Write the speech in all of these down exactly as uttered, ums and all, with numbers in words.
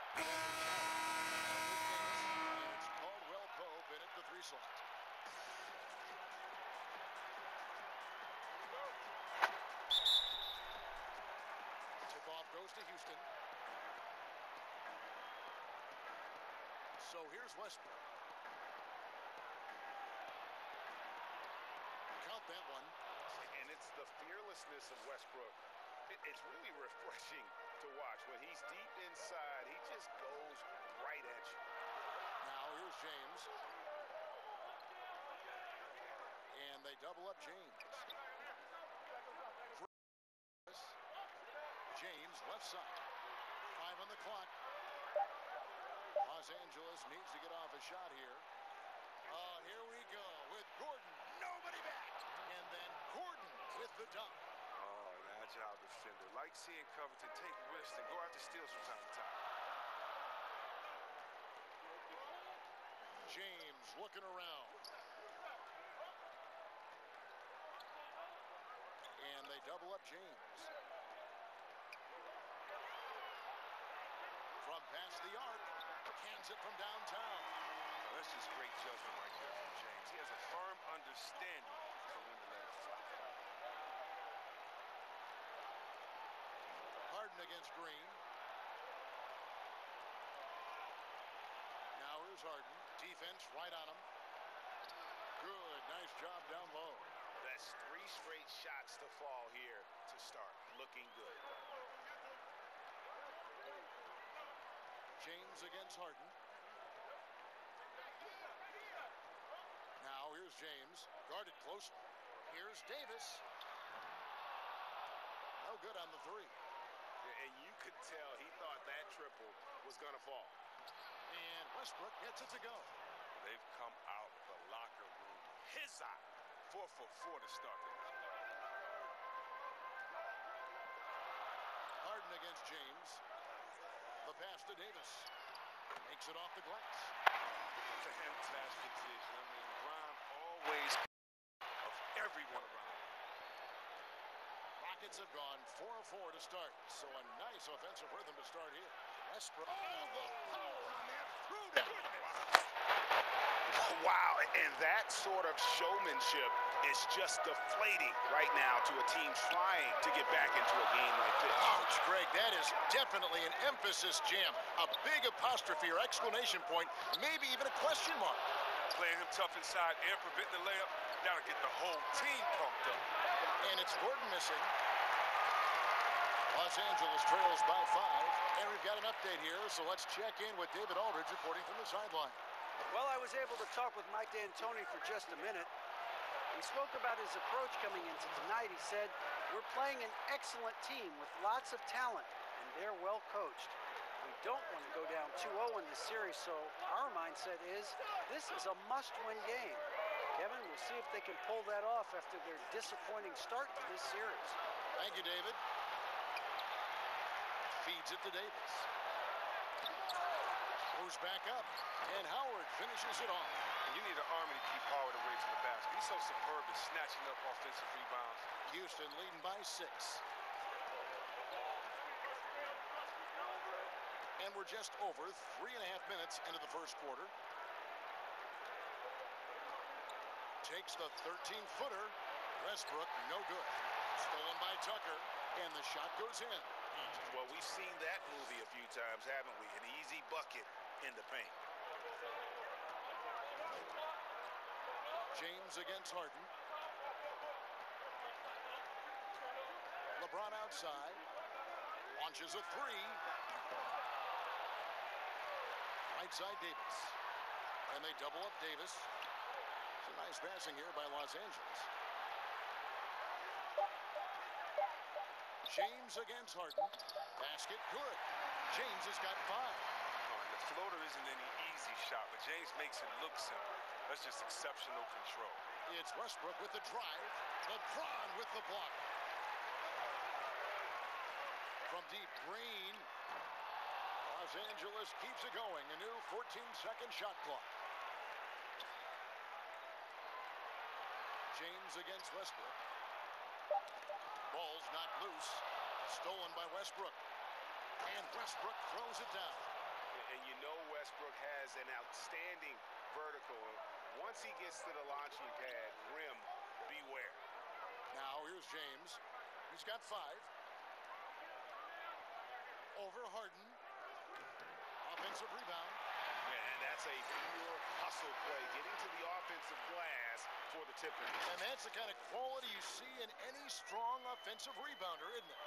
And it's Caldwell Pope in at the three slot. Tip-off goes to Houston. So here's Westbrook. Count that one. And it's the fearlessness of Westbrook. It, it's really refreshing to watch. When he's deep inside, he just goes right at you. Now here's James. And they double up James. James left side. Five on the clock. Los Angeles needs to get off a shot here. Oh, here we go with Gordon. Nobody back. And then Gordon with the dunk. Oh, an agile defender. Like seeing Covington take risks and go after steals from time to time. James looking around. And they double up James. From past the arc, cans it from downtown. Well, that's just great judgment right there from James. He has a firm understanding for when to let it fly. Harden against Green. Now here's Harden. Defense right on him. Good, nice job down low. That's three straight shots to fall here to start. Looking good. James against Harden. Now here's James. Guarded closely. Here's Davis. No good on the three. And you could tell he thought that triple was going to fall. And Westbrook gets it to go. They've come out of the locker room his eye. Four for four to start the night. Harden against James. The pass to Davis. Makes it off the glass. It's a fantastic vision. I mean, Brown always of everyone around. Rockets have gone four four to start. So a nice offensive rhythm to start here. Westbrook. Oh, the power on that. Through to Wow, and that sort of showmanship is just deflating right now to a team trying to get back into a game like this. Ouch, Greg, that is definitely an emphasis jam. A big apostrophe or exclamation point, maybe even a question mark. Playing him tough inside and preventing the layup, that'll get the whole team pumped up. And it's Gordon missing. Los Angeles trails by five. And we've got an update here, so let's check in with David Aldridge reporting from the sideline. Well, I was able to talk with Mike D'Antoni for just a minute. We spoke about his approach coming into tonight. He said, we're playing an excellent team with lots of talent, and they're well coached. We don't want to go down two oh in this series, so our mindset is this is a must-win game. Kevin, we'll see if they can pull that off after their disappointing start to this series. Thank you, David. Feeds it to Davis. Moves back up, and Howard finishes it off. And you need an army to keep Howard away from the basket. He's so superb at snatching up offensive rebounds. Houston leading by six. And we're just over three and a half minutes into the first quarter. Takes the thirteen-footer. Westbrook, no good. Stolen by Tucker, and the shot goes in. Well, we've seen that movie a few times, haven't we? An easy bucket in the paint. James against Harden. LeBron outside. Launches a three. Right side Davis. And they double up Davis. It's a nice passing here by Los Angeles. James against Harden. Basket good. James has got five. Oh, and the floater isn't any easy shot, but James makes it look simple. That's just exceptional control. It's Westbrook with the drive. LeBron with the block. From deep, Green. Los Angeles keeps it going. A new fourteen-second shot clock. James against Westbrook. Ball's knocked loose. Stolen by Westbrook. And Westbrook throws it down. And you know Westbrook has an outstanding vertical. Once he gets to the launching pad, rim, beware. Now here's James. He's got five. Over Harden. Offensive rebound. And that's a pure hustle play, getting to the offensive glass for the Tippins. And that's the kind of quality you see in any strong offensive rebounder, isn't it?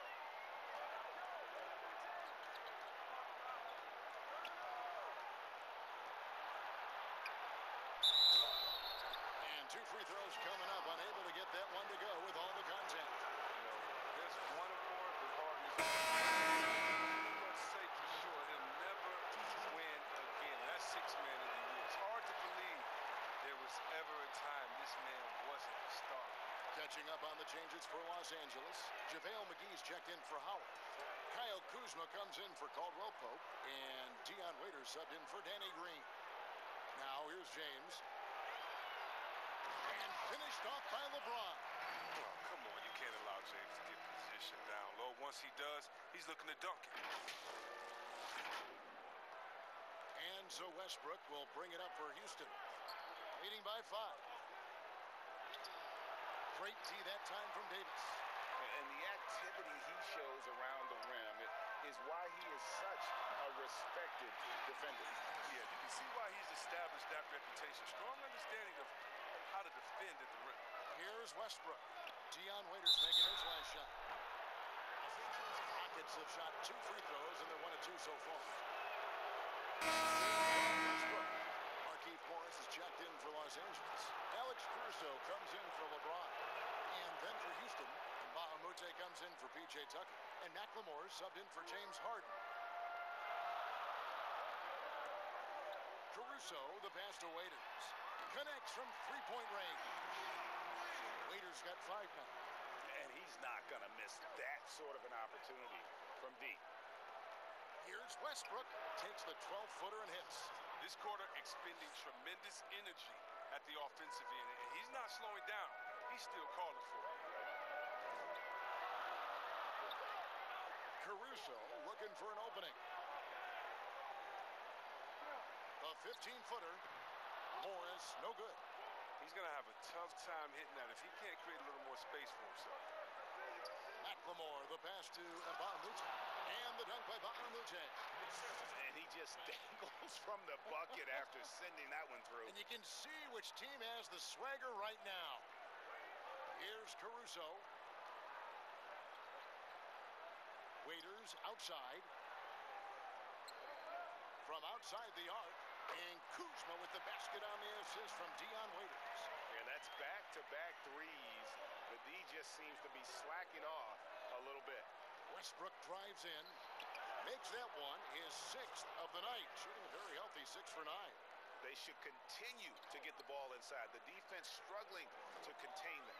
And two free throws coming up, unable to get that one to go with all the contact. You know, there's one or more with Harden. Let's say for sure he'll never win again. That's six man of the year. It's hard to believe there was ever a time this man wasn't a star. Catching up on the changes for Los Angeles. JaVale McGee's checked in for Howard. Kyle Kuzma comes in for Caldwell Pope. And Dion Waiters subbed in for Danny Green. Now here's James. And finished off by LeBron. Well, come on. You can't allow James to get position down low. Once he does, he's looking to dunk it. And so Westbrook will bring it up for Houston. Leading by five. Great tee that time from Davis. And the activity he shows around the rim is why he is such a respected defender. Yeah, you can see why he's established that reputation. Strong understanding of how to defend at the rim. Here's Westbrook. Dion Waiters making his last shot. Rockets have shot two free throws, and they're one of two so far. Westbrook. Markieff Morris is checked in for Los Angeles. Alex Caruso comes in for LeBron. And then for Houston, Mbah-a-Moute comes in for P J Tucker. And McLemore subbed in for James Harden. Caruso, the pass to Waiters. Connects from three-point range. Waiters got five now. And he's not going to miss that sort of an opportunity from deep. Here's Westbrook. Takes the twelve-footer and hits. This quarter expending tremendous energy at the offensive end. And he's not slowing down. He's still calling for it. Caruso looking for an opening. The fifteen-footer. Morris, no good. He's going to have a tough time hitting that if he can't create a little more space for himself. McLemore, the pass to Mbah-a-Moute. And the dunk by Mbah-a-Moute. And he just dangles from the bucket after sending that one through. And you can see which team has the swagger right now. Here's Caruso. Waiters outside. From outside the arc. And Kuzma with the basket on the assist from Dion Waiters. And that's back-to-back threes. The D just seems to be slacking off a little bit. Westbrook drives in. Makes that one his sixth of the night. Shooting a very healthy six for nine. They should continue to get the ball inside. The defense struggling to contain them.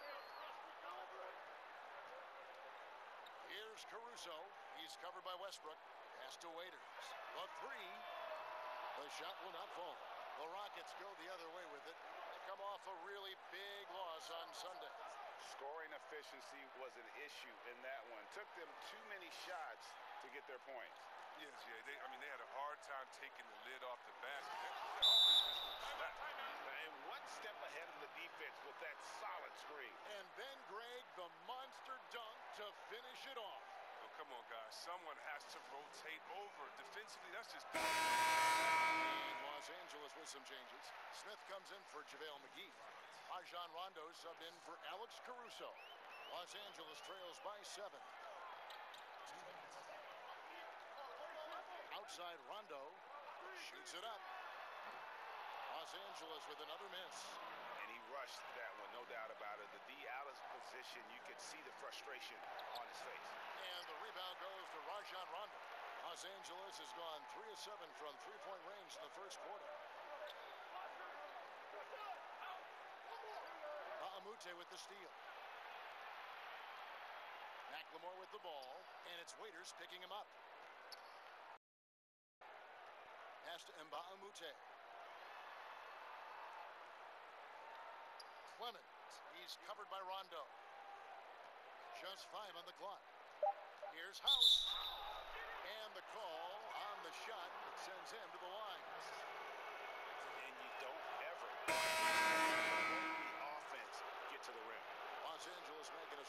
Here's Caruso. He's covered by Westbrook. Pass to Waiters. The three. The shot will not fall. The Rockets go the other way with it. They come off a really big loss on Sunday. Scoring efficiency was an issue in that one. Took them too many shots to get their points. Yes, yeah. They, I mean, they had a hard time taking the lid off the basket. Their offense just looked flat. And one step ahead of the defense with that solid screen. And then Greg, the monster dunk to finish it off. Oh, come on, guys. Someone has to rotate over. Defensively, that's just... And Los Angeles with some changes. Smith comes in for JaVale McGee. Rajon Rondo subbed in for Alex Caruso. Los Angeles trails by seven. Outside Rondo. Shoots it up. Los Angeles with another miss. And he rushed that one, no doubt about it. The D out of position, you could see the frustration on his face. And the rebound goes to Rajon Rondo. Los Angeles has gone three of seven from three-point range in the first quarter. Mbah-a-Moute with the steal. McLemore with the ball, and it's Waiters picking him up. Pass to Mbah-a-Moute. Clement, he's covered by Rondo. Just five on the clock. Here's House. And the call on the shot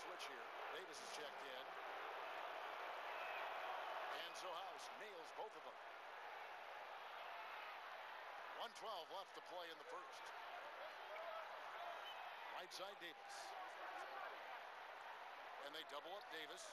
switch here. Davis is checked in. And so House nails both of them. one twelve left to play in the first. Right side Davis. And they double up Davis.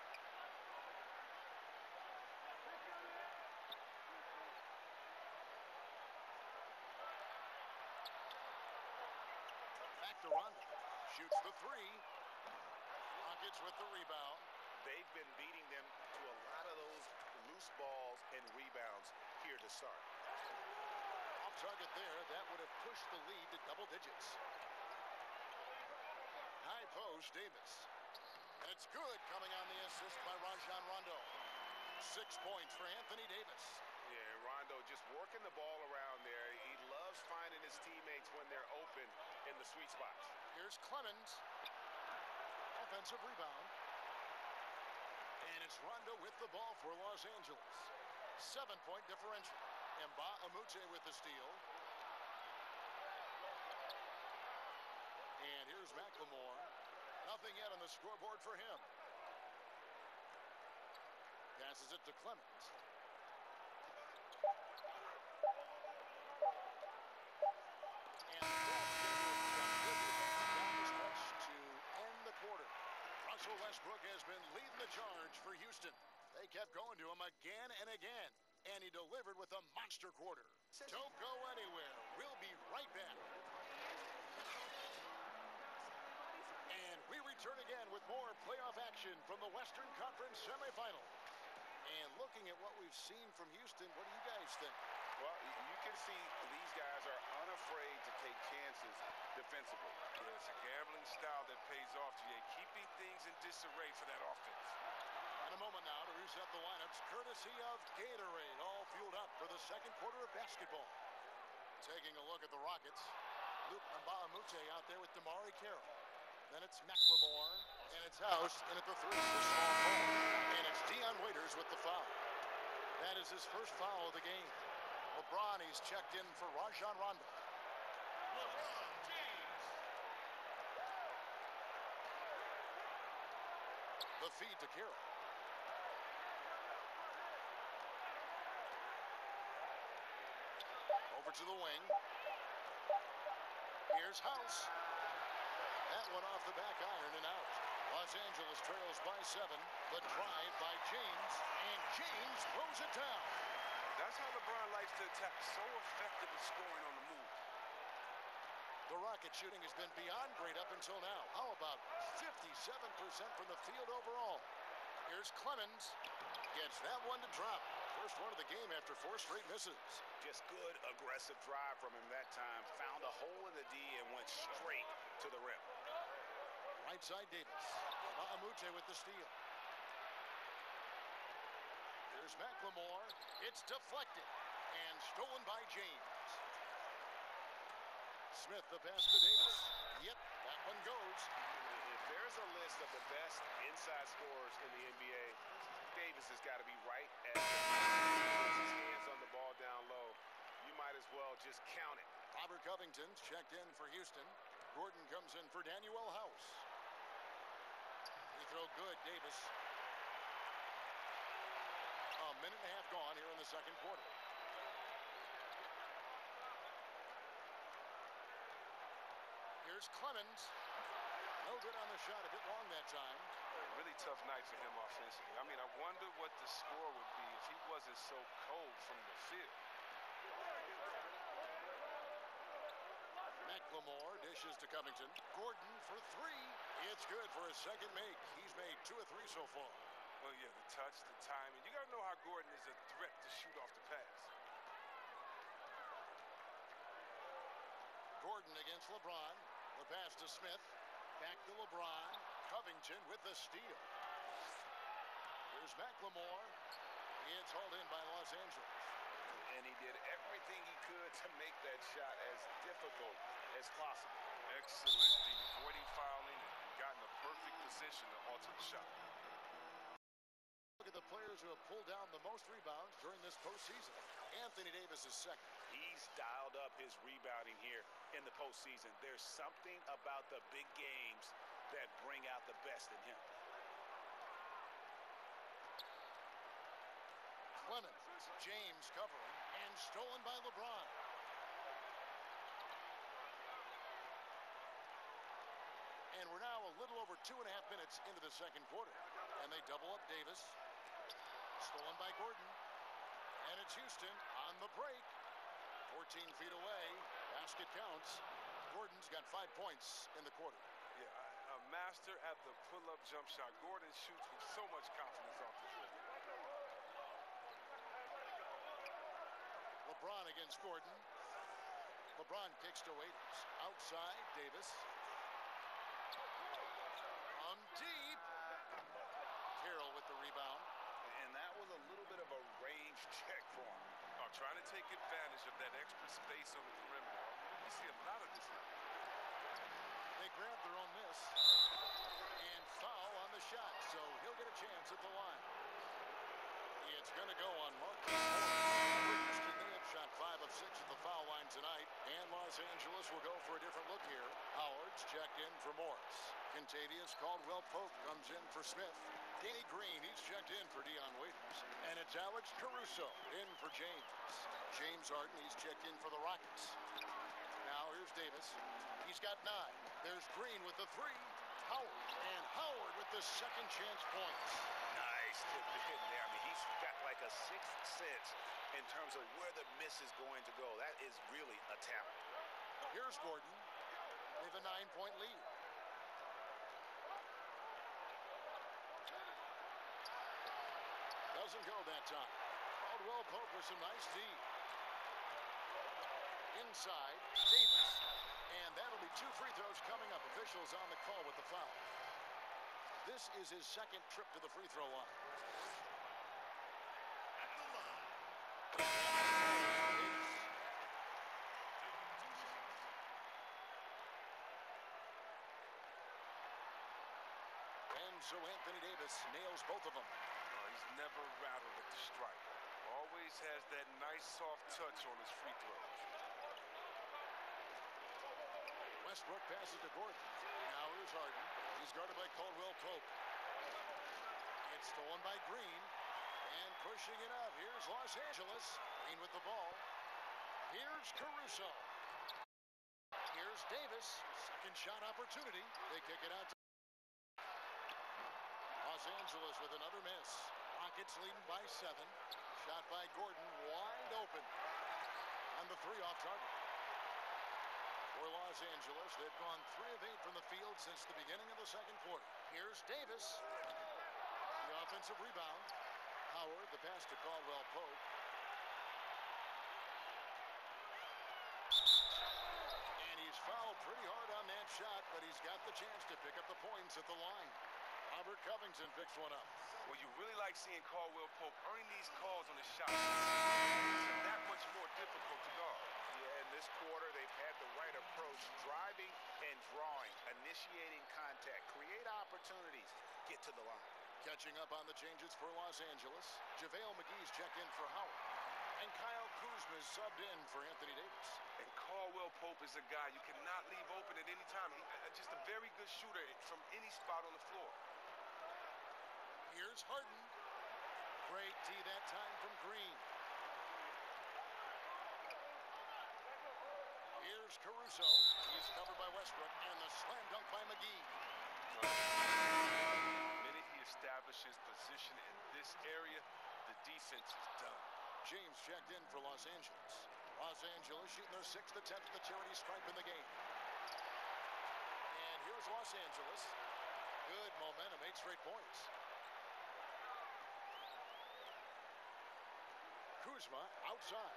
Back to Rondo. Shoots the three. Rockets with the rebound. They've been beating them to a lot of those loose balls and rebounds here to start. Off target there. That would have pushed the lead to double digits. High post, Davis. And it's good coming on the assist by Rajon Rondo. Six points for Anthony Davis. Yeah, Rondo just working the ball around there. He loves finding his teammates when they're open in the sweet spots. Here's Clemens. Offensive rebound. And it's Rondo with the ball for Los Angeles. Seven-point differential. Mbah a Moute with the steal. And here's McLemore. Nothing yet on the scoreboard for him. Passes it to Clemens. And that's to end the quarter. Russell Westbrook has been leading the charge for Houston. They kept going to him again and again. And he delivered with a monster quarter. Don't go anywhere. We'll be right back. And we return again with more playoff action from the Western Conference semifinal. And looking at what we've seen from Houston, what do you guys think? Well, you can see these guys are unafraid to take chances defensively. Yeah, it's a gambling style that pays off, G A, keeping things in disarray for that offense. In a moment now to reset the lineups, courtesy of Gatorade, all fueled up for the second quarter of basketball. Taking a look at the Rockets, Luke Mbah a Moute out there with Damari Carroll. Then it's McLemore, and it's House, and at the three, it's the small ball. And it's Dion Waiters with the foul. That is his first foul of the game. LeBron, he's checked in for Rajon Rondo. LeBron James. The feed to Carroll. Over to the wing. Here's House. That one off the back iron and out. Los Angeles trails by seven. The drive by James, and James throws it down. That's how LeBron likes to attack. So effective at scoring on the move. The Rocket shooting has been beyond great up until now. How about fifty-seven percent from the field overall? Here's Clemens. Gets that one to drop. First one of the game after four straight misses. Just good aggressive drive from him that time. Found a hole in the D and went straight to the rim. Right side Davis. Mbah a Moute with the steal. Here's McLemore. It's deflected and stolen by James. Smith the pass to Davis. Yep, that one goes. If there's a list of the best inside scorers in the N B A, Davis has got to be right at the puts his hands on the ball down low. You might as well just count it. Robert Covington's checked in for Houston. Gordon comes in for Danuel House. He throw good, Davis. A minute and a half gone here in the second quarter. Here's Clemens. No good on the shot, a bit long that time. A really tough night for him offensively. I mean, I wonder what the score would be if he wasn't so cold from the field. McLemore dishes to Covington. Gordon for three. It's good for his second make. He's made two or three so far. Well, yeah, the touch, the timing. You got to know how Gordon is a threat to shoot off the pass. Gordon against LeBron. The pass to Smith. Back to LeBron. Covington with the steal. Here's McLemore. It's hauled in by Los Angeles. And he did everything he could to make that shot as difficult as possible. Excellent D, avoiding fouling and got in a perfect position to alter the shot. Look at the players who have pulled down the most rebounds during this postseason. Anthony Davis is second. He's dialed up his rebounding here in the postseason. There's something about the big games that bring out the best in him. Clemens, James covering, and stolen by LeBron. And we're now a little over two and a half minutes into the second quarter. And they double up Davis. Stolen by Gordon. And it's Houston on the break. fourteen feet away. Basket counts. Gordon's got five points in the quarter. Yeah, a master at the pull-up jump shot. Gordon shoots with so much confidence off the dribble. LeBron against Gordon. LeBron kicks to Waiters. Outside, Davis. On deep. Carroll with the rebound. And that was a little bit of a range check for him. Oh, trying to take advantage of that extra space on the perimeter. You see a lot of this now. They grab their own miss. And foul on the shot, so he'll get a chance at the line. It's going to go on Marcus Morris. They have shot five of six at the foul line tonight. And Los Angeles will go for a different look here. Howard's checked in for Morris. Contavious Caldwell Pope comes in for Smith. Danny Green, he's checked in for Dion Waiters. And it's Alex Caruso in for James. James Harden, he's checked in for the Rockets. Now here's Davis. He's got nine. There's Green with the three. Howard. And Howard with the second chance points. Nice tip to hit there. I mean, he's got like a sixth sense in terms of where the miss is going to go. That is really a talent. Here's Gordon. They have a nine-point lead. Doesn't go that time. Caldwell Pope with some nice D. Inside, Davis. And that'll be two free throws coming up. Officials on the call with the foul. This is his second trip to the free throw line. And so Anthony Davis nails both of them. Oh, he's never rattled at the stripe. Always has that nice soft touch on his free throws. Westbrook passes to Gordon. Now here's Harden. He's guarded by Caldwell Pope. It's stolen by Green. And pushing it up. Here's Los Angeles. Green with the ball. Here's Caruso. Here's Davis. Second shot opportunity. They kick it out to Los Angeles with another miss. Rockets leading by seven. Shot by Gordon. Wide open. On the three off target. For Los Angeles, they've gone three of eight from the field since the beginning of the second quarter. Here's Davis. The offensive rebound. Howard, the pass to Caldwell Pope. And he's fouled pretty hard on that shot, but he's got the chance to pick up the points at the line. Robert Covington picks one up. Well, you really like seeing Caldwell Pope earning these calls on the shot. It's that much more difficult to guard. Yeah, in this quarter, they've had the right approach, driving and drawing, initiating contact, create opportunities, get to the line. Catching up on the changes for Los Angeles. JaVale McGee's checked in for Howard. And Kyle Kuzma is subbed in for Anthony Davis. And Caldwell Pope is a guy you cannot leave open at any time. He, uh, just a very good shooter from any spot on the floor. Here's Harden. Great D that time from Green. Here's Caruso. He's covered by Westbrook. And the slam dunk by McGee. The minute he establishes position in this area, the defense is done. James checked in for Los Angeles. Los Angeles shooting their sixth attempt at the charity stripe in the game. And here's Los Angeles. Good momentum, eight straight points. Kuzma outside.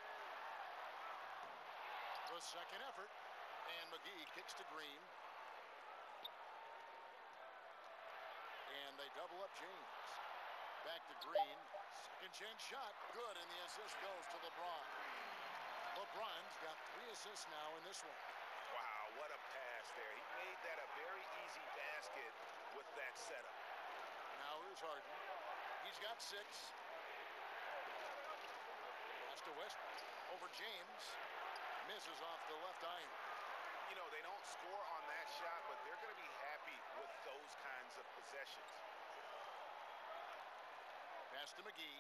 The second effort. And McGee kicks to Green. And they double up James. Back to Green. Second chance shot. Good, and the assist goes to LeBron. LeBron's got three assists now in this one. Wow, what a pass there. He made that a very easy basket with that setup. Now here's Harden. He's got six. Pass to Westbrook. Over James. Misses off the left iron. you know, they don't score on that shot, but they're going to be happy with those kinds of possessions. Pass to McGee.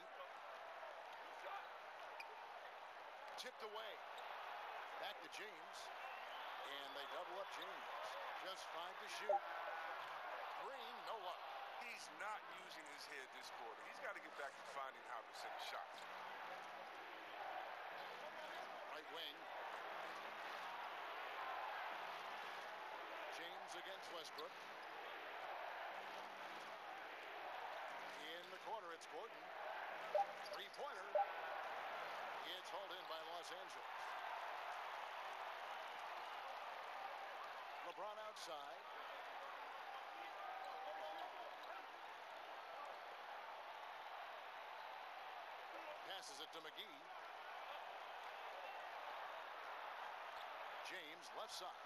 Tipped away. Back to James. And they double up James. Just five to shoot. Green, no luck. He's not using his head this quarter. He's got to get back to finding how to send shots. Right wing. James against Westbrook. In the corner, it's Gordon. Three-pointer. It's hauled in by Los Angeles. LeBron outside. Passes it to McGee. James, left side.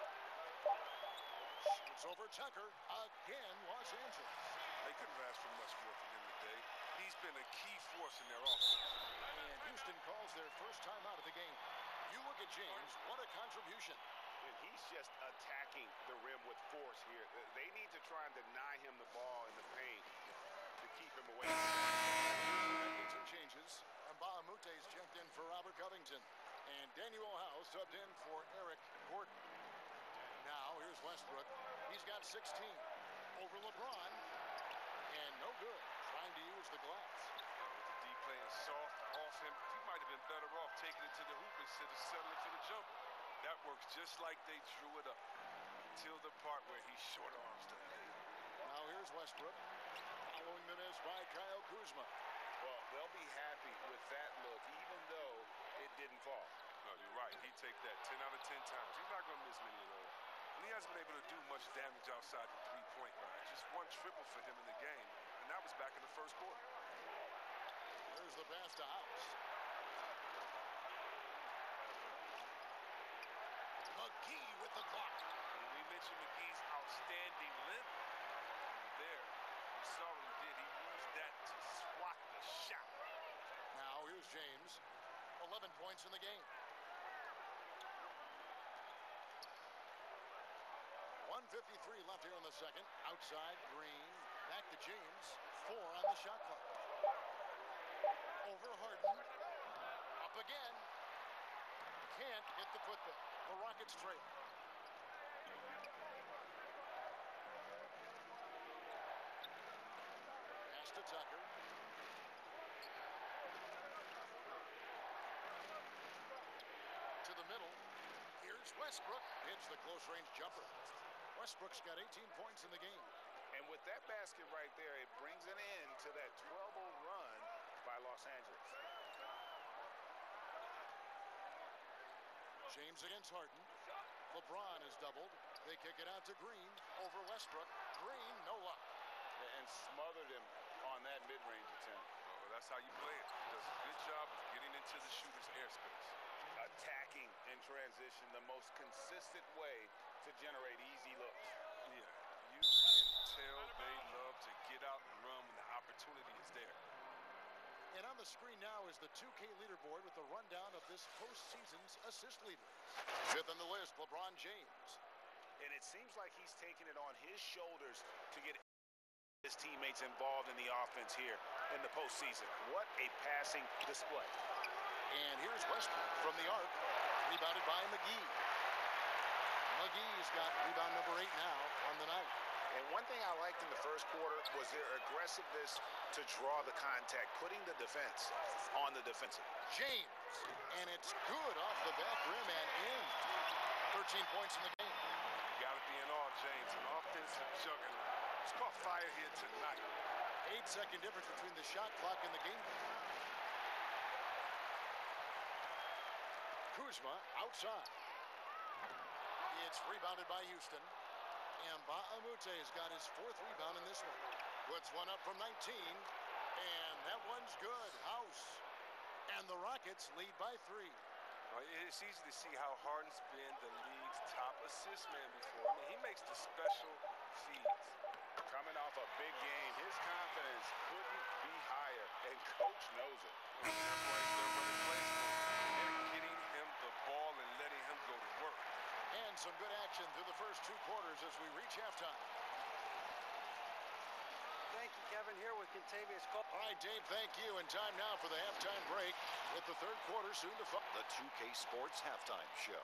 Shoots over Tucker. Again, Los Angeles. They couldn't have asked for much more from him today. He's been a key force in their offense. And Houston calls their first time out of the game. You look at James, what a contribution. And he's just attacking the rim with force here. They need to try and deny him the ball in the paint to keep him away. Making some changes. Mbah a Moute is checked in for Robert Covington. And Daniel House subbed in for Eric Gordon. Now here's Westbrook. He's got sixteen. Over LeBron. And no good. Trying to use the glass. With the D playing soft off him, he might have been better off taking it to the hoop instead of settling for the jumper. That works just like they drew it up. Until the part where he short arms the lead. Now here's Westbrook. Following the miss by Kyle Kuzma. Well, they'll be happy with that look, even though it didn't fall. No, you're right. He'd take that ten out of ten times. He's not going to miss many of those. And he hasn't been able to do much damage outside the three-point line. Just one triple for him in the game, and that was back in the first quarter. There's the pass to House. McGee with the block. And we mentioned McGee's outstanding length. And there, we saw what he did. He used that to swat the shot. Now here's James. eleven points in the game. one fifty-three left here in the second. Outside, Green. Back to James. Four on the shot clock. Over Harden. Up again. Can't get the putback. The Rockets trail. Pass to Tucker. To the middle. Here's Westbrook. Hits the close-range jumper. Westbrook's got eighteen points in the game. And with that basket right there, it brings an end to that twelve oh run by Los Angeles. James against Harden. LeBron is doubled. They kick it out to Green. Over Westbrook. Green, no luck. And smothered him on that mid-range attempt. Oh, that's how you play it. He does a good job of getting into the shooter's airspace. Attacking in transition, the most consistent way to generate easy looks. Yeah, you can tell they love to get out and run when the opportunity is there. And on the screen now is the two K leaderboard with the rundown of this postseason's assist leader. Fifth on the list, LeBron James. And it seems like he's taking it on his shoulders to get his teammates involved in the offense here in the postseason. What a passing display. And here's Westbrook from the arc, rebounded by McGee. McGee's got rebound number eight now on the night. And one thing I liked in the first quarter was their aggressiveness to draw the contact, putting the defense on the defensive. James, and it's good off the back rim and in. thirteen points in the game. Got to be in all, James, an offensive juggernaut. It's called fire here tonight. Eight second difference between the shot clock and the game clock. Kuzma outside. It's rebounded by Houston. And Mbah a Moute's got his fourth rebound in this one. Puts one up from nineteen. And that one's good. House. And the Rockets lead by three. Uh, it's easy to see how Harden's been the league's top assist man before. I mean, he makes the special feeds. Coming off a big game, his confidence couldn't be higher, and Coach knows it. That's why he's been running plays for him. They're getting him the ball and letting him go to work. And some good action through the first two quarters as we reach halftime. Thank you, Kevin. Here with Contavious Cole. All right, Dave, thank you. And time now for the halftime break with the third quarter soon to follow. The two K Sports Halftime Show.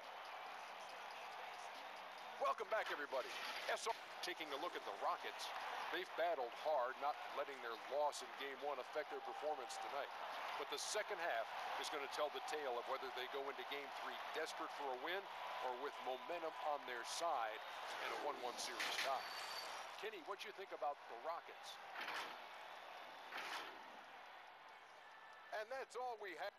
Welcome back, everybody. S R taking a look at the Rockets. They've battled hard, not letting their loss in game one affect their performance tonight. But the second half is going to tell the tale of whether they go into game three desperate for a win or with momentum on their side in a one one series tie. Kenny, what do you think about the Rockets? And that's all we have.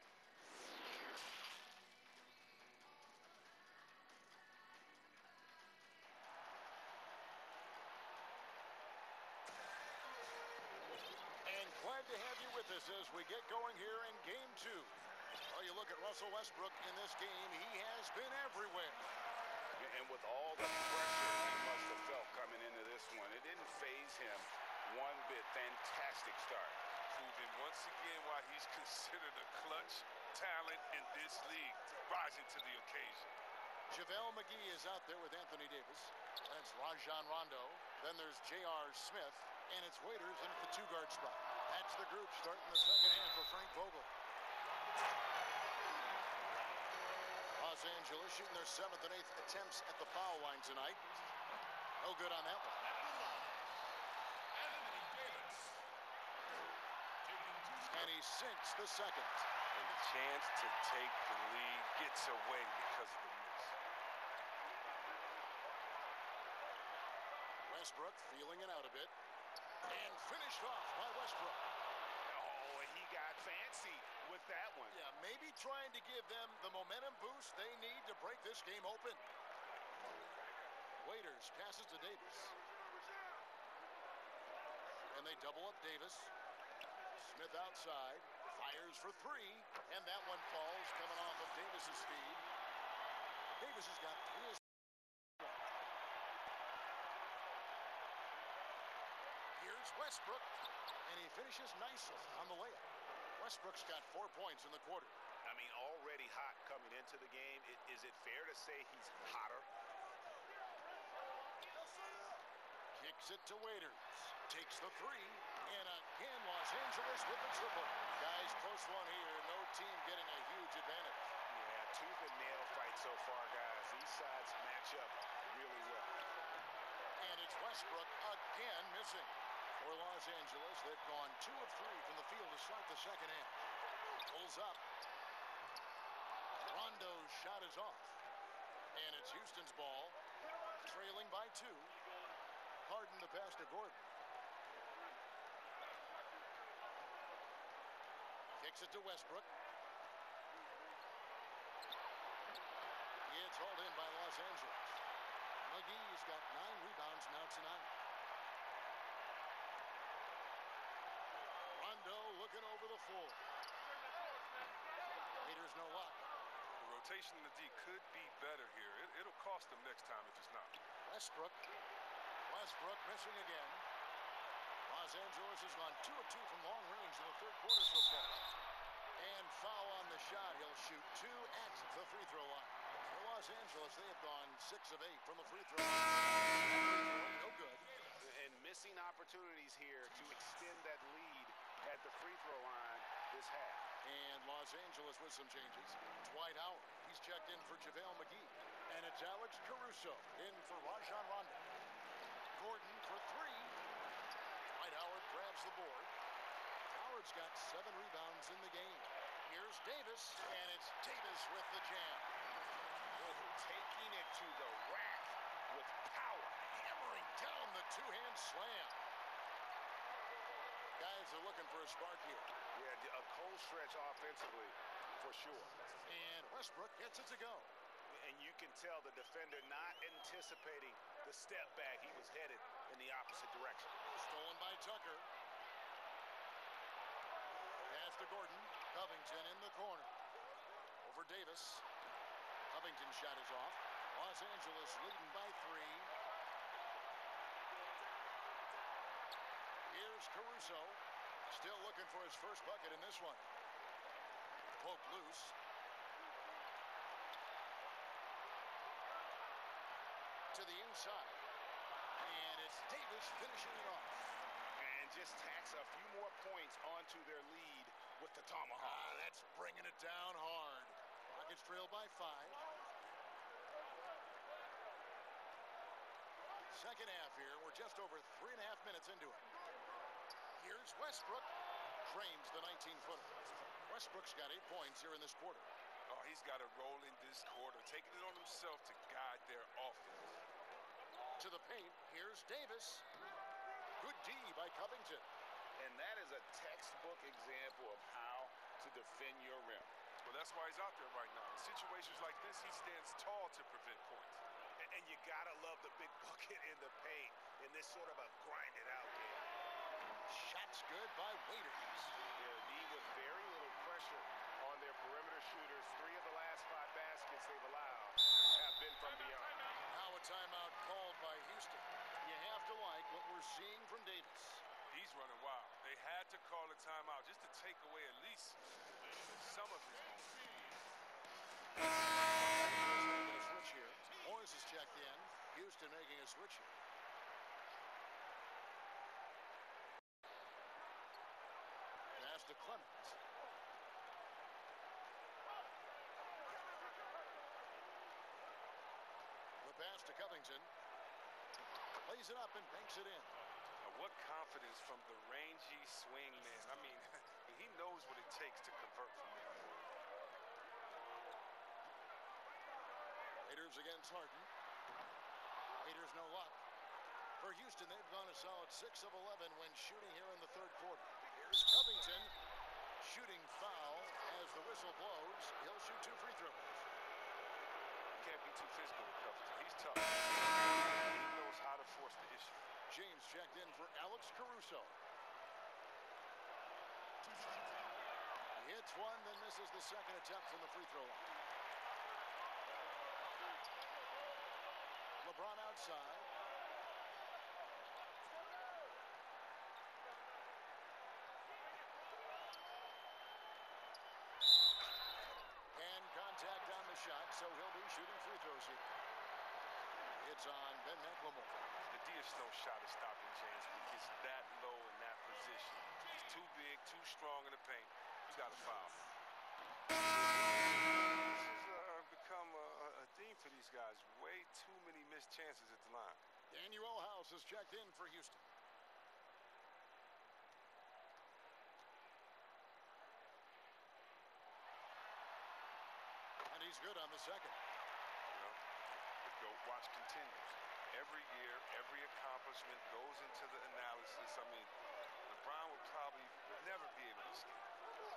And glad to have you with us as we get going here in game two. Well, you look at Russell Westbrook in this game, he has been everywhere. And with all the pressure he must have felt coming into this one, it didn't faze him one bit. Fantastic start. Proving once again why he's considered a clutch talent in this league, rising to the occasion. JaVale McGee is out there with Anthony Davis. That's Rajon Rondo. Then there's J R. Smith, and it's Waiters in at the two-guard spot. That's the group starting the second half for Frank Vogel. Los Angeles shooting their seventh and eighth attempts at the foul line tonight. No good on that one. And he sinks the second. And the chance to take the lead gets away because of the miss. Westbrook feeling it out a bit. And finished off by Westbrook. Oh, he got fancy with that one. Yeah, maybe trying to give them the momentum boost they need to break this game open. Waiters passes to Davis. And they double up Davis. Smith outside, fires for three, and that one falls coming off of Davis's feed. Davis has got three. Here's Westbrook, and he finishes nicely on the layup. Westbrook's got four points in the quarter. I mean, already hot coming into the game. I- Is it fair to say he's hotter? Kicks it to Waiters. Takes the three. And again, Los Angeles with the triple. Guys, close one here. No team getting a huge advantage. Yeah, tooth and nail fight so far, guys. These sides match up really well. And it's Westbrook again missing. For Los Angeles, they've gone two of three from the field to start the second half. Pulls up. Rondo's shot is off. And it's Houston's ball. Trailing by two. Harden to pass to Gordon. Kicks it to Westbrook. It's hauled in by Los Angeles. McGee's got nine rebounds now tonight. Rondo looking over the floor. Waiters no luck. The rotation in the D could be better here. It, it'll cost them next time if it's not. Westbrook. Westbrook missing again. Los Angeles has gone two of two from long range in the third quarter so far. And foul on the shot. He'll shoot two at the free throw line. For Los Angeles, they have gone six of eight from the free throw line. No good. And missing opportunities here to extend that lead at the free throw line this half. And Los Angeles with some changes. Dwight Howard, he's checked in for JaVale McGee. And it's Alex Caruso in for Rajon Rondo. Gordon for three. Dwight Howard grabs the board. Howard's got seven rebounds in the game. Here's Davis, and it's Davis with the jam. Oh, taking it to the rack with power. Hammering down the two-hand slam. Guys are looking for a spark here. Yeah, a cold stretch offensively for sure. And Westbrook gets it to go. And you can tell the defender not anticipating the step back. He was headed in the opposite direction. Stolen by Tucker. Pass to Gordon. Covington in the corner. Over Davis. Covington's shot is off. Los Angeles leading by three. Here's Caruso. Still looking for his first bucket in this one. Poke loose. to the inside. And it's Davis finishing it off. And just tacks a few more points onto their lead with the tomahawk. Ah, that's bringing it down hard. Rockets trail by five. Second half here. We're just over three and a half minutes into it. Here's Westbrook. Drains the nineteen-footer. Westbrook's got eight points here in this quarter. Oh, he's got to roll in this quarter, taking it on himself to guide their offense. To the paint. Here's Davis. Good D by Covington. And that is a textbook example of how to defend your rim. Well, that's why he's out there right now. In situations like this, he stands tall to prevent points. And, and you gotta love the big bucket in the paint in this sort of a grind-it-out game. Shots good by Waiters. Their D with very little pressure on their perimeter shooters. Three of the last five baskets they've allowed have been from beyond. Now a timeout called by Houston. You have to like what we're seeing from Davis. He's running wild. They had to call a timeout just to take away at least some of his momentum. Making a switch here. Morris is checked in. Houston making a switch here. Pass to Clemens. The pass to Covington. Lays it up and banks it in. Now, what confidence from the rangy swing man. I mean, he knows what it takes to convert from there. Raiders against Harden. Raiders no luck. For Houston, they've gone a solid six of eleven when shooting here in the third quarter. Here's Covington. Shooting foul as the whistle blows. He'll shoot two free throws. Can't be too physical with Covington. He's tough. He knows how to force the issue. James checked in for Alex Caruso. He hits one, then misses the second attempt from the free throw line. LeBron outside. And contact on the shot, so he'll be shooting free throws here. It's on Ben McLemore. The Diaz no shot is stopping James when he gets that low in that position. He's too big, too strong in the paint. He's got to foul. This has uh, become a, a theme for these guys. Way too many missed chances at the line. Daniel House is checked in for Houston. And he's good on the second. You know, the GOAT watch continues. Every year, every accomplishment goes into the analysis. I mean, LeBron will probably never be able to escape.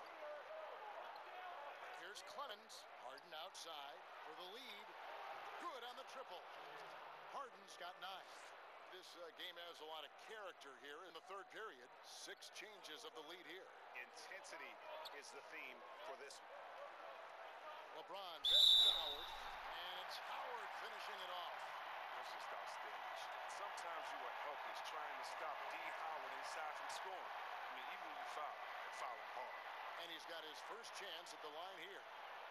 Here's Clemens. Harden outside for the lead. Good on the triple. Harden's got nine. This uh, game has a lot of character here in the third period. Six changes of the lead here. Intensity is the theme for this one. LeBron passes to Howard, and it's Howard finishing it off. That's just outstanding. Sometimes you are helpless trying to stop D. Howard inside from scoring. I mean, even when you foul, and foul him hard. And he's got his first chance at the line here.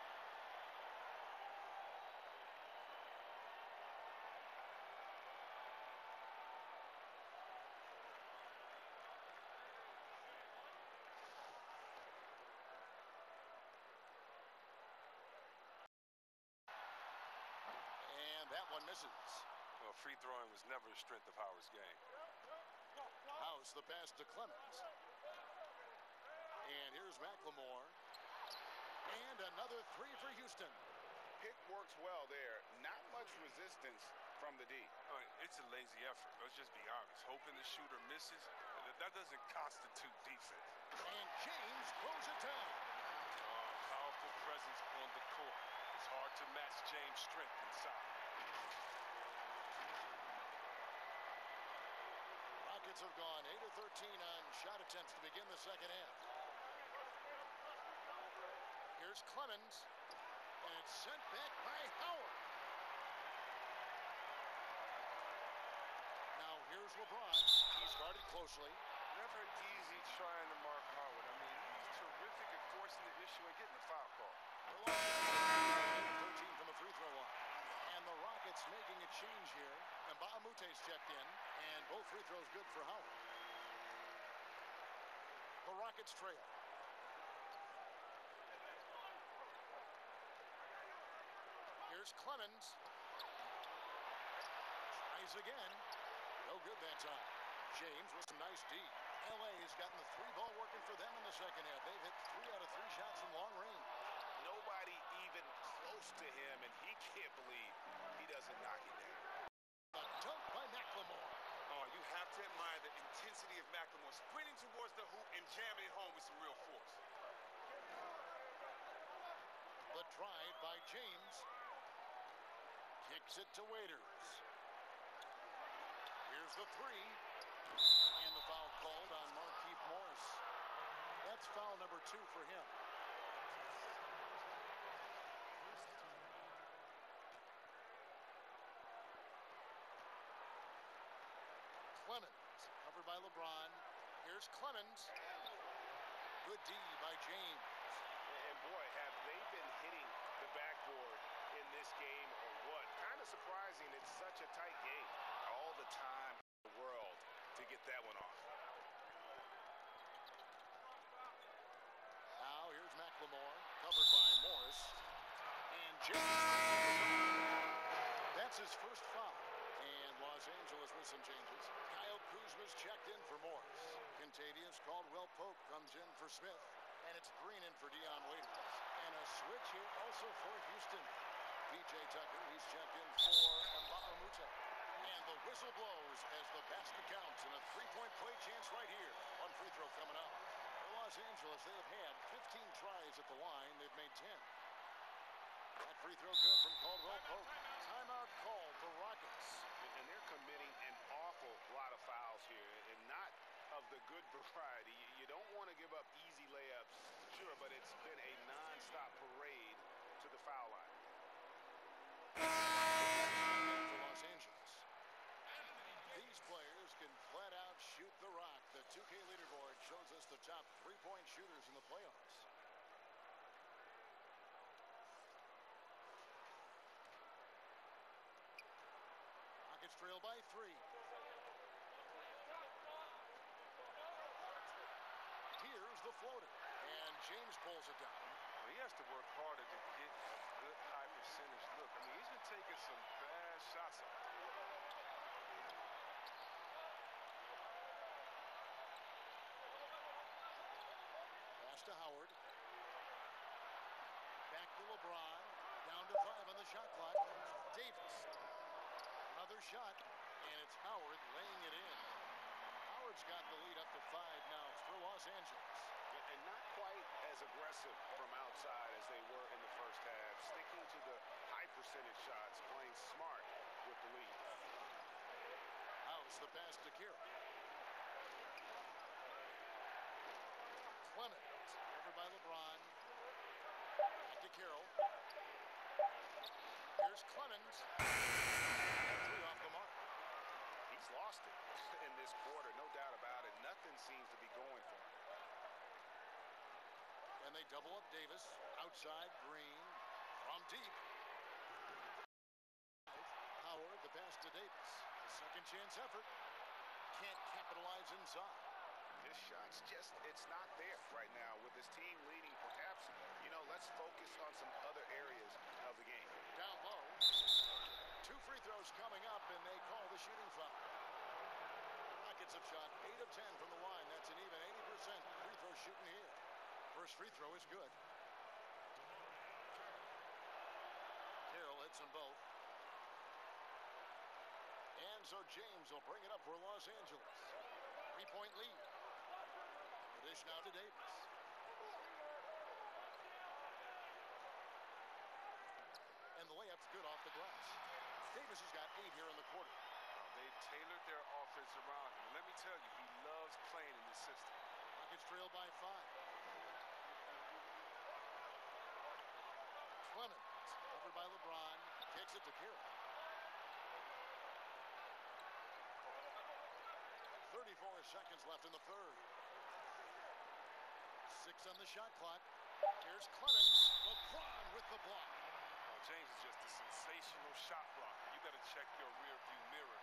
And that one misses. Well, free throwing was never the strength of Howard's game. House, the pass to Clemens. And here's McLemore. And another three for Houston. Pick works well there. Not much resistance from the D. I mean, it's a lazy effort. Let's just be honest. Hoping the shooter misses, that doesn't constitute defense. And James throws it down. Uh, powerful presence on the court. It's hard to match James' strength inside. Rockets have gone eight of thirteen on shot attempts to begin the second half. Here's Clemens, and it's sent back by Howard. Now here's LeBron. He's guarded closely. Never easy trying to mark Howard. I mean, he's terrific at forcing the issue and getting the foul call. thirteen from the free throw line. And the Rockets making a exchange here. And Baamute's checked in, and both free throws good for Howard. The Rockets trail. Here's Clemens. Tries again. No good that time. James with some nice D. L A has gotten the three ball working for them in the second half. They've hit three out of three shots from long range. Nobody even close to him, and he can't believe he doesn't knock it down. A dunk by McLemore. Oh, you have to admire the intensity of McLemore sprinting towards the hoop and jamming it home with some real force. The drive by James. Kicks it to Waiters. Here's the three. And the foul called on Markieff Morris. That's foul number two for him. Clemens, covered by LeBron. Here's Clemens. Good D by James. And boy, have they been hitting the backboard in this game or what? Kind of surprising. It's such a tight game. All the time in the world to get that one off. Now here's McLemore, covered by Morris. And James. That's his first foul. And Los Angeles with some changes. Kyle Kuzma's checked in for Morris. Contavious Caldwell Pope comes in for Smith. And it's Green in for Dion Waiters. And a switch here also for Houston. P J Tucker, he's checked in for Mbamute. And the whistle blows as the basket counts. And a three-point play chance right here. One free throw coming up. For Los Angeles, they have had fifteen tries at the line. They've made ten. That free throw good from Caldwell Pope. Timeout call for Rockets. And they're committing an awful lot of fouls here, and not of the good variety. You don't want to give up easy layups, sure, but it's been a non-stop parade to the foul line. For Los Angeles. These players can flat out shoot the rock. The two K leaderboard shows us the top three-point shooters in the playoffs. Rockets trail by three. Here's the floater. And James pulls it down. Well, he has to work harder to get a good high percentage look. I mean, he's been taking some bad shots off. Pass to Howard. Back to LeBron. Down to five on the shot clock. Davis. Another shot. And it's Howard laying it in. Howard's got the lead up to five now for Los Angeles. And not quite as aggressive from outside as they were in the first half. Sticking to the high percentage shots, playing smart with the lead. House the pass to Carroll. Clemens, covered by LeBron. Back to Carroll. Here's Clemens. And three off the mark. He's lost it in this quarter, no doubt about it. Nothing seems to be going for him. And they double up Davis. Outside, Green. From deep. Howard, the pass to Davis. A second chance effort. Can't capitalize inside. His shot's just, it's not there right now with his team leading. Perhaps, you know, let's focus on some other areas of the game. Down low. Two free throws coming up, and they call the shooting foul. Rockets have shot eight of ten from the line. That's an even eighty percent free throw shooting here. First free throw is good. Carroll hits them both. And so James will bring it up for Los Angeles. Three-point lead. The dish now to Davis. And the layup's good off the glass. Davis has got eight here in the quarter. Well, they tailored their offense around him. And let me tell you, he loves playing in this system. Rockets trail by five. Clemens, covered by LeBron, kicks it to Carroll. thirty-four seconds left in the third. Six on the shot clock. Here's Clemens. LeBron with the block. Oh, James is just a sensational shot blocker. You got to check your rear view mirror.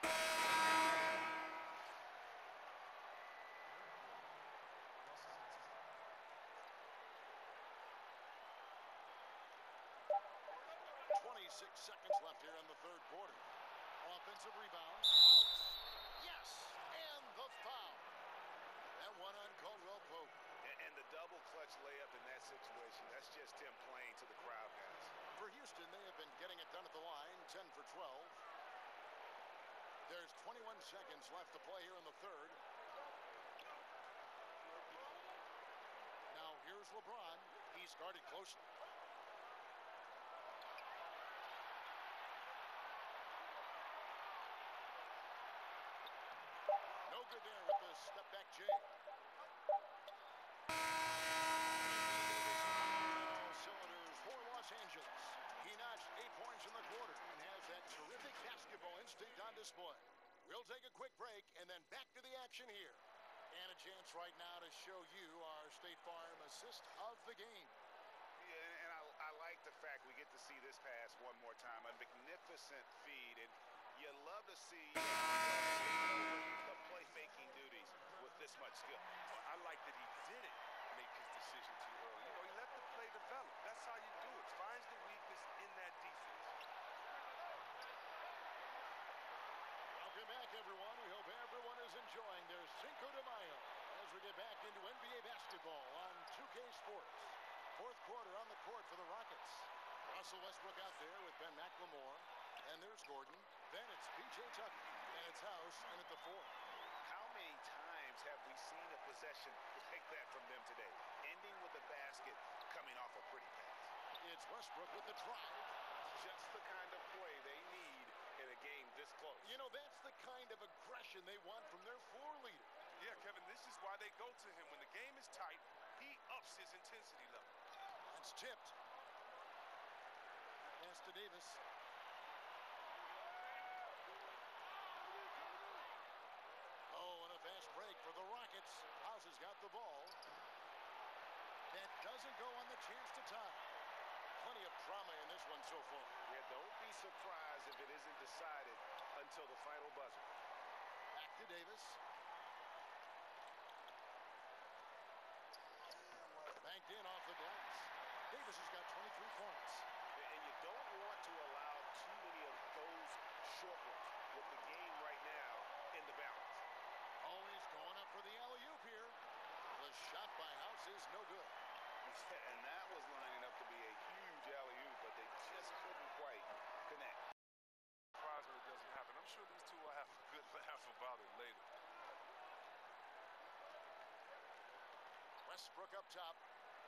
twenty-six seconds left here in the third quarter. Offensive rebound. Out. Yes. And the foul. That one on Caldwell Pope. And, and the double clutch layup in that situation, that's just him playing to the crowd, guys. For Houston, they have been getting it done at the line, ten for twelve. There's twenty-one seconds left to play here in the third. Now here's LeBron. He's guarded closely. No good there with the step back J. Cylinders for Los Angeles. He notched eight points in the quarter and has that terrific basketball instinct on display. We'll take a quick break and then back to the action here. And a chance right now to show you our State Farm assist of the game. Yeah, and I, I like the fact we get to see this pass one more time. A magnificent feed, and you love to see the playmaking duties with this much skill. Well, I like that he didn't make his decision too early. You know, he let the play develop. That's how you do it. Finds the weakness in that defense. Welcome back, everyone. We hope everyone is enjoying their Cinco de Mayo as we get back into N B A basketball on two K Sports. Fourth quarter on the court for the Rockets. Russell Westbrook out there with Ben McLemore. And there's Gordon. Then it's P J Tucker. And it's House in at the four. How many times have we seen a possession like that from them today? Ending with a basket, coming off a pretty pass. It's Westbrook with the drive. Just the kind of play they need in a game this close. You know, that's the kind of aggression they want from their floor leader. Yeah, Kevin, this is why they go to him. When the game is tight, he ups his intensity level. That's tipped. Pass to Davis. Oh, and a fast break for the Rockets. House has got the ball. That doesn't go on the chance to tie. Plenty of drama in this one so far. Yeah, don't be surprised if it isn't decided until the final buzzer. Back to Davis. Banked in off the glass. Davis has got twenty-three points. And you don't want to allow too many of those short ones with the game right now in the balance. Always going up for the alley-oop here. The shot by House is no good. And that was lining up to be a huge alley-oop, but they just couldn't quite connect. Surprised when it doesn't happen. I'm sure these two will have a good laugh about it later. Westbrook up top.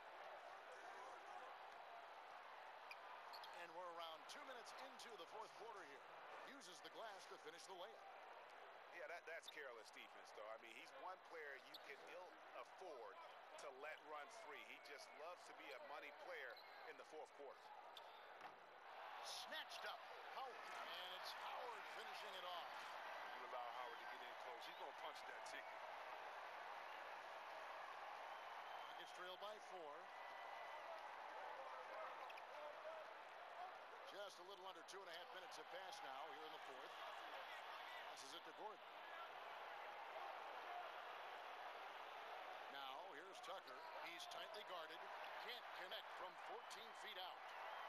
And we're around two minutes into the fourth quarter here. Uses the glass to finish the layup. Yeah, that, that's careless defense, though. I mean, he's one player you can ill afford to let run free. He just loves to be a money player in the fourth quarter. Snatched up. Howard. And it's Howard finishing it off. You allow Howard to get in close, he's going to punch that ticket. Rockets trail by four. Just a little under two and a half minutes have passed now here in the fourth. Passes it to Gordon. Now, here's Tucker. He's tightly guarded. Can't connect from fourteen feet out.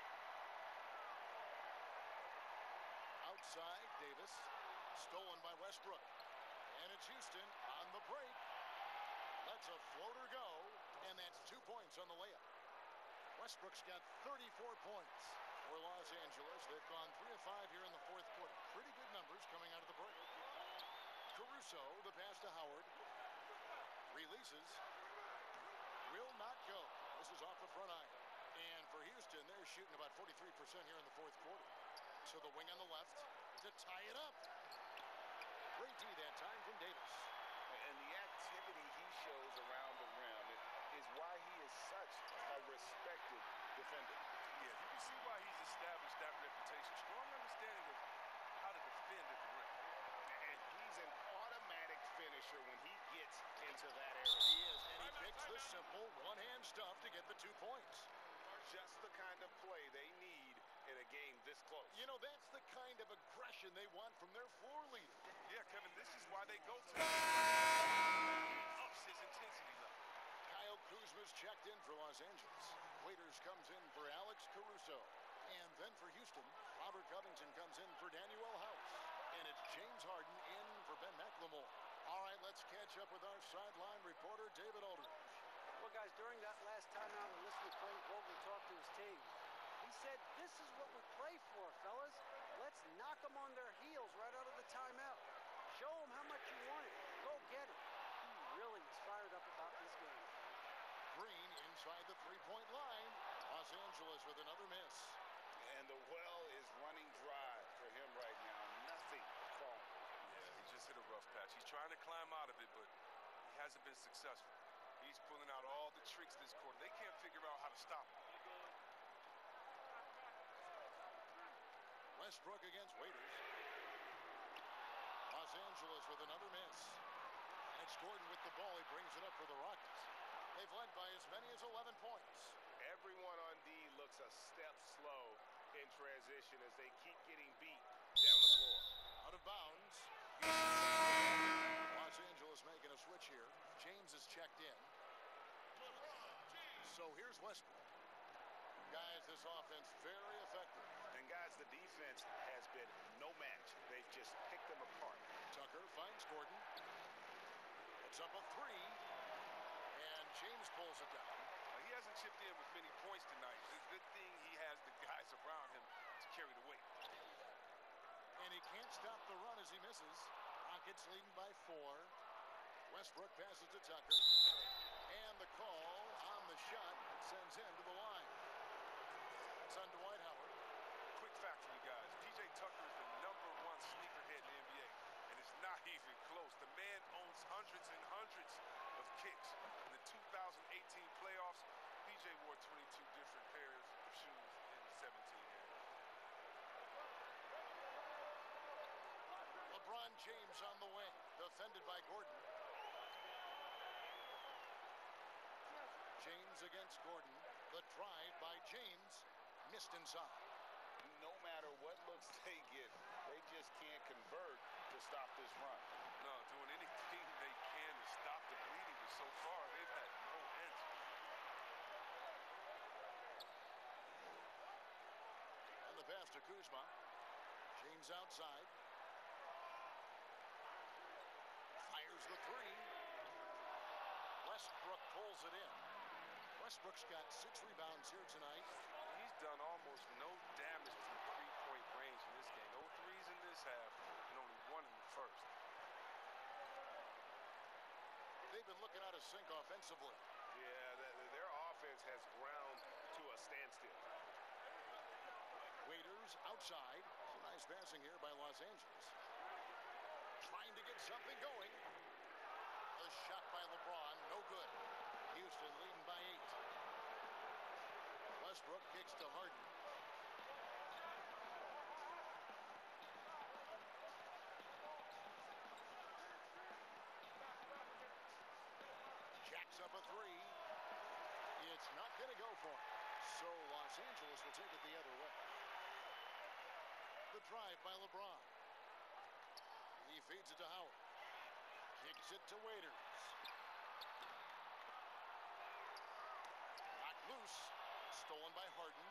Outside, Davis. Stolen by Westbrook. And it's Houston on the break. Lets a floater go. And that's two points on the layup. Westbrook's got thirty-four points for Los Angeles. They've gone three of five here in the fourth quarter. Pretty good numbers coming out of the break. Caruso, the pass to Howard. Releases. Will not go. This is off the front iron. And for Houston, they're shooting about forty-three percent here in the fourth quarter. So the wing on the left to tie it up. Great D that time from Davis. And the activity he shows around the rim is why he is such a respected defender. Yeah, you can see why he's established that reputation. Strong understanding of how to defend at the rim. And he's an automatic finisher when he gets into that area. He is, and he picks the simple one-hand stuff to get the two points. Just the kind of play they need in a game possession they want from their floor leader. Yeah, Kevin, this is why they go to ups his intensity level. Kyle Kuzma's checked in for Los Angeles. Waiters comes in for Alex Caruso. And then for Houston, Robert Covington comes in for Danuel House. And it's James Harden in for Ben McLemore. All right, let's catch up with our sideline reporter, David Aldridge. Well, guys, during that last timeout, we listened to Frank Vogel talk to his team. He said, this is what we play for, fellas. Let's knock them on their heels right out of the timeout. Show them how much you want it. Go get it. He really is fired up about this game. Green inside the three-point line. Los Angeles with another miss. And the well is running dry for him right now. Nothing falling. Yeah, he just hit a rough patch. He's trying to climb out of it, but he hasn't been successful. He's pulling out all the tricks this quarter. They can't figure out how to stop him. Westbrook against Waiters. Los Angeles with another miss. And it's Gordon with the ball. He brings it up for the Rockets. They've led by as many as eleven points. Everyone on D looks a step slow in transition as they keep getting beat down the floor. Out of bounds. Los Angeles making a switch here. James is checked in. So here's Westbrook. Guys, this offense very effective. And guys, the defense has been no match. They've just picked them apart. Tucker finds Gordon. It's up a three. And James pulls it down. Now, he hasn't chipped in with many points tonight. It's a good thing he has the guys around him to carry the weight. And he can't stop the run as he misses. Rockets leading by four. Westbrook passes to Tucker. And the call on the shot sends him to the line. It's on Dwight Howard. Quick fact for you guys. P J Tucker is the number one sneakerhead in the N B A. And it's not even close. The man owns hundreds and hundreds of kicks. In the two thousand eighteen playoffs, P J wore twenty-two different pairs of shoes in seventeen games. LeBron James on the wing, defended by Gordon. James against Gordon. The drive by James, missed inside. No matter what looks they get, they just can't convert to stop this run. No, doing anything they can to stop the bleeding, but so far they've had no answer. And the pass to Kuzma. James outside. Fires the three. Westbrook pulls it in. Westbrook's got six rebounds here tonight. He's done almost no damage from three-point range in this game. No threes in this half, and only one in the first. They've been looking out of sync offensively. Yeah, th their offense has ground to a standstill. Waiters outside. Some nice passing here by Los Angeles. Trying to get something going. A shot by LeBron, no good. Houston leading by eight. Westbrook kicks to Harden. Jacks up a three. It's not going to go for him. So Los Angeles will take it the other way. The drive by LeBron. He feeds it to Howard. Kicks it to Waiters. Knocked loose. Stolen by Harden.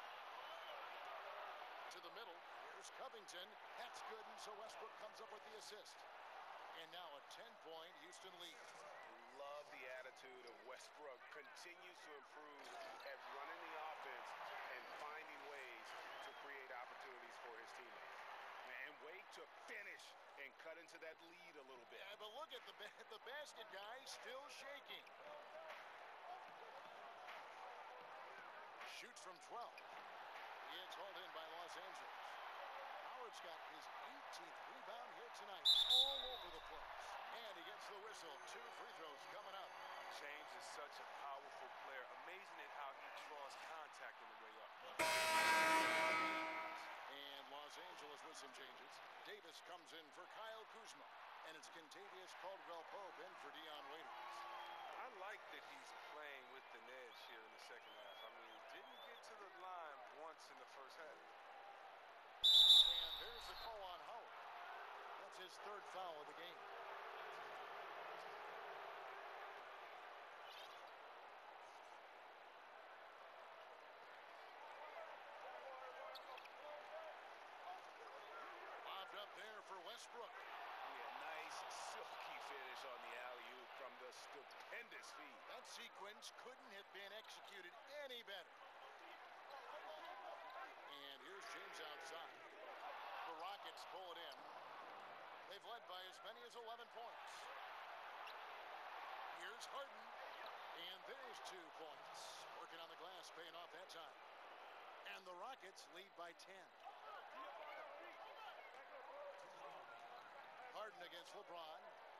To the middle. Here's Covington. That's good, and so Westbrook comes up with the assist. And now a ten-point Houston lead. Love the attitude of Westbrook. Continues to improve at running the offense and finding ways to create opportunities for his teammates. And wait to finish and cut into that lead a little bit. Yeah, but look at the, ba the basket guy still shaking. Shoots from twelve. It's hauled in by Los Angeles. Howard's got his eighteenth rebound here tonight. All over the place. And he gets the whistle. Two free throws coming up. James is such a powerful player. Amazing at how he draws contact on the way up. And Los Angeles with some changes. Davis comes in for Kyle Kuzma. And it's Kentavious Caldwell-Pope in for Dion Waiters. I like that he's playing with an edge here in the second half. I mean, didn't get to the line once in the first half. And there's the call on his third foul of the game. Lobbed up there for Westbrook. Yeah, nice silky finish on the alley-oop from the stupendous feed. That sequence couldn't have been executed any better. And here's James outside. The Rockets pull it in. They've led by as many as eleven points. Here's Harden. And there's two points. Working on the glass, paying off that time. And the Rockets lead by ten. Harden against LeBron.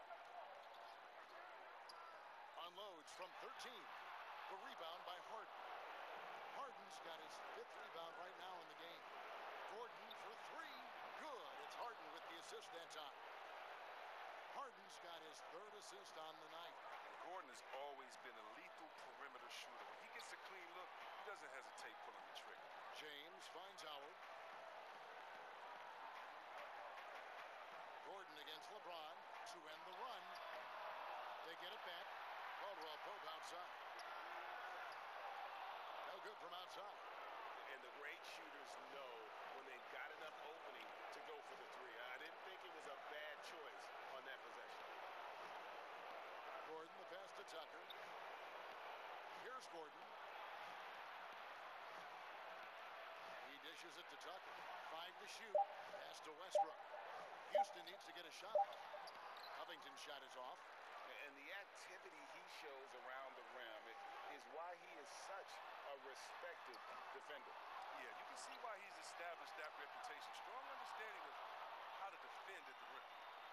Unloads from thirteen. The rebound by Harden. Harden's got his fifth rebound right now in the game. Gordon for three. Good. It's Harden with the assist that time. Harden's got his third assist on the night. And Gordon has always been a lethal perimeter shooter. When he gets a clean look, he doesn't hesitate pulling the trigger. James finds Howard. Gordon against LeBron to end the run. They get it back. Caldwell Pope outside. No good from outside. And the great shooters know when they've got enough opening to go for the three. I didn't think it was a bad choice on that possession. Gordon, the pass to Tucker. Here's Gordon. He dishes it to Tucker. Five to shoot. Pass to Westbrook. Houston needs to get a shot. Covington's shot is off. And the activity he shows around the rim is why he is such a respected defender. Yeah, you can see why he's established that reputation. Strong understanding of how to defend at the rim.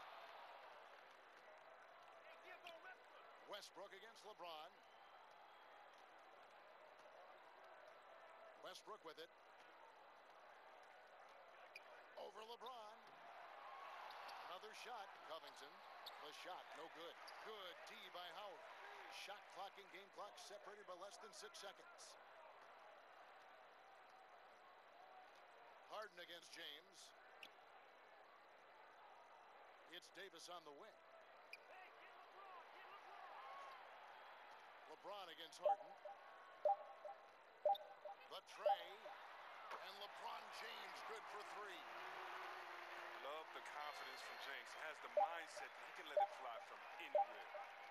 Westbrook against LeBron. Westbrook with it. Over LeBron. Another shot. Covington. The shot, no good. Good D by Howard. Shot clock and game clock separated by less than six seconds. Harden against James. It's Davis on the wing. LeBron against Harden. The tray. And LeBron James good for three. Love the confidence from James. He has the mindset that he can let it fly from anywhere.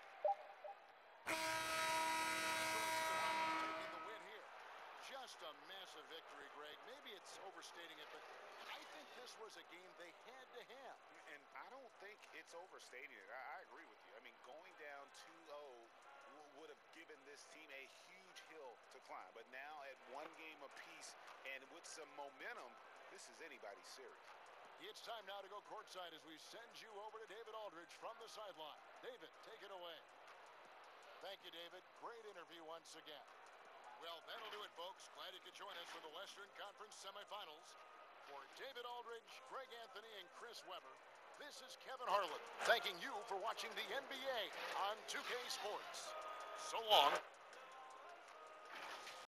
Taking the win here. Just a massive victory, Greg. Maybe it's overstating it, but I think this was a game they had to have. And I don't think it's overstating it. I, I agree with you. I mean, going down two oh would have given this team a huge hill to climb. But now at one game apiece and with some momentum, this is anybody's series. It's time now to go courtside as we send you over to David Aldridge from the sideline. David, take it away. Thank you, David. Great interview once again. Well, that'll do it, folks. Glad you could join us for the Western Conference semifinals. For David Aldridge, Greg Anthony, and Chris Webber, this is Kevin Harlan thanking you for watching the N B A on two K Sports. So long.